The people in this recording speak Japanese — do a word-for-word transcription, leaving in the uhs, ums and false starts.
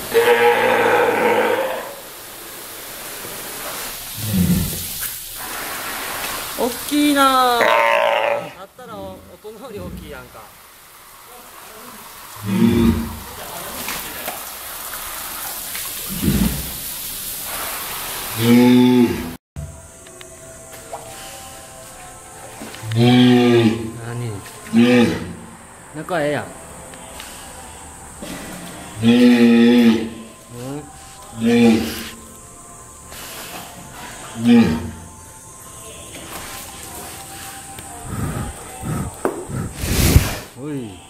おっきいなあ。だったら音のより大きいやんか。何？仲ええやん。おい。